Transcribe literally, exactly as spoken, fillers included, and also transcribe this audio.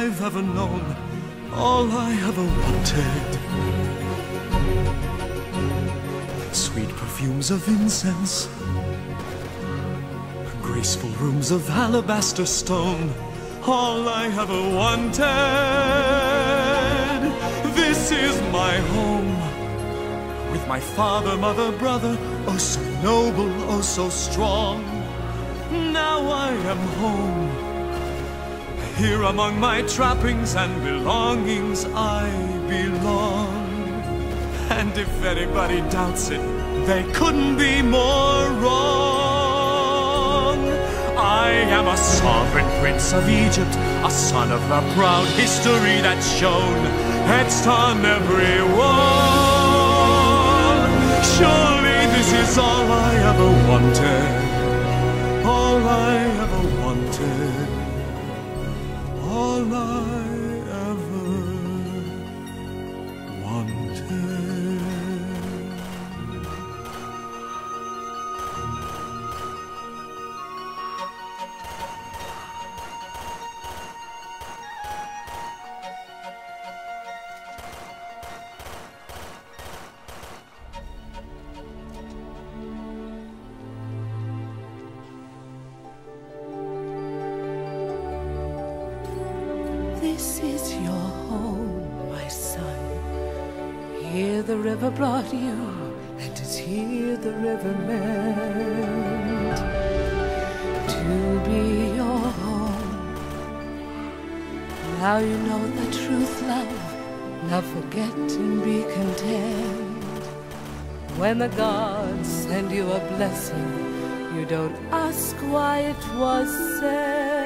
I've ever known, all I ever wanted. Sweet perfumes of incense, graceful rooms of alabaster stone, all I ever wanted. This is my home, with my father, mother, brother, oh so noble, oh so strong. Now I am home, here among my trappings and belongings I belong. And if anybody doubts it, they couldn't be more wrong. I am a sovereign prince of Egypt, a son of the proud history that's shown, etched on every wall. Surely this is all I ever wanted, all I ever wanted, all I ever wanted. This is your home, my son. Here the river brought you, and it's here the river meant to be your home. Now you know the truth, love. Now forget and be content. When the gods send you a blessing, you don't ask why it was sent.